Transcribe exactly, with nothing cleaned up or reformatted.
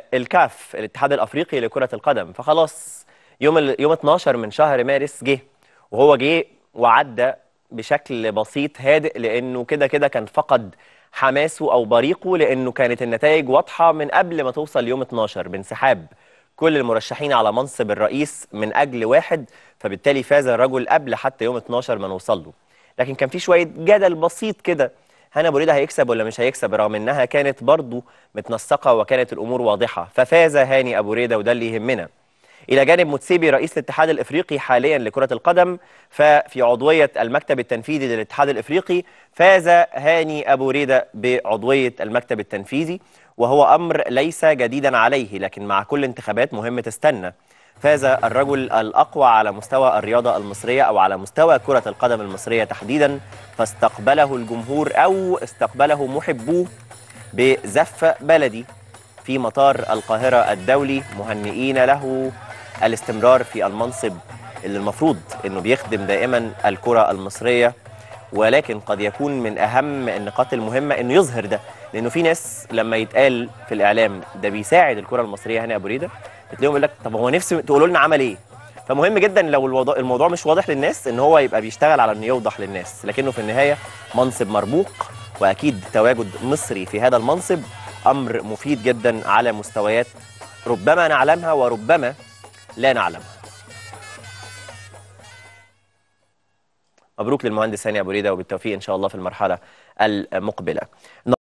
الكاف الاتحاد الافريقي لكرة القدم. فخلاص يوم ال... يوم اتناشر من شهر مارس جه، وهو جه وعدى بشكل بسيط هادئ، لانه كده كده كان فقد حماسه او بريقه، لانه كانت النتائج واضحة من قبل ما توصل يوم اتناشر بانسحاب كل المرشحين على منصب الرئيس من اجل واحد، فبالتالي فاز الرجل قبل حتى يوم اتناشر ما نوصل له. لكن كان في شوية جدل بسيط كده، هاني ابو ريده هيكسب ولا مش هيكسب، رغم انها كانت برضو متنسقه وكانت الامور واضحه. ففاز هاني ابو ريده، وده اللي يهمنا. الى جانب موتسيبي رئيس الاتحاد الافريقي حاليا لكره القدم، ففي عضويه المكتب التنفيذي للاتحاد الافريقي فاز هاني ابو ريده بعضويه المكتب التنفيذي، وهو امر ليس جديدا عليه، لكن مع كل انتخابات مهم تستنى. فاز الرجل الأقوى على مستوى الرياضة المصرية، أو على مستوى كرة القدم المصرية تحديدا، فاستقبله الجمهور أو استقبله محبوه بزف بلدي في مطار القاهرة الدولي، مهنئين له الاستمرار في المنصب اللي المفروض أنه بيخدم دائما الكرة المصرية. ولكن قد يكون من أهم النقاط المهمة أنه يظهر ده، لأنه في ناس لما يتقال في الإعلام ده بيساعد الكرة المصرية هاني أبو ريدة، بتلاقيهم يقول لك طب هو نفسي تقولوا لنا عمل إيه؟ فمهم جدا لو الموضوع, الموضوع مش واضح للناس ان هو يبقى بيشتغل على انه يوضح للناس، لكنه في النهايه منصب مرموق، واكيد تواجد مصري في هذا المنصب امر مفيد جدا على مستويات ربما نعلمها وربما لا نعلمها. مبروك للمهندس هاني ابو ريده، وبالتوفيق ان شاء الله في المرحله المقبله.